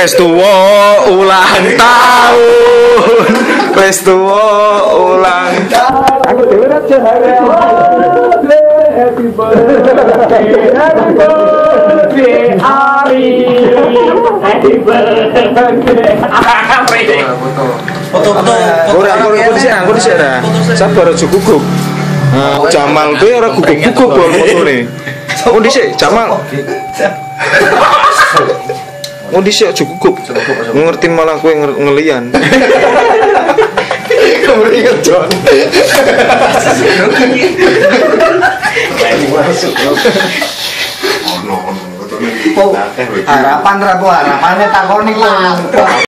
Wes tuwa ulang tahun. Wes tuwa ulang tahun. Aku dhewe ra happy birthday, happy birthday, Ari. Happy birthday, Ari. Foto. Ora sih ora. Sabar aja gugup. Jamal kuwi ora gugup-gugup fotone. Oh dhisik Jamal. Oh dhisik aja gugup. Ngerti malah kowe ngelian. Kemringet Jon. Harapan ra harapannya takoni kok.